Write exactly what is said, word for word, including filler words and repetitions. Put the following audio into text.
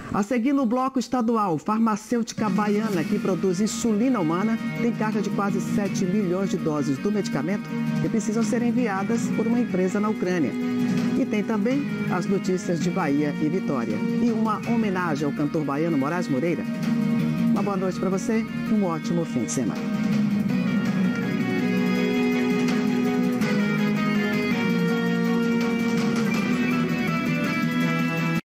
A seguir, no bloco estadual, farmacêutica baiana que produz insulina humana tem carga de quase sete milhões de doses do medicamento que precisam ser enviadas por uma empresa na Ucrânia. E tem também as notícias de Bahia e Vitória. E uma homenagem ao cantor baiano Moraes Moreira. Uma boa noite para você e um ótimo fim de semana.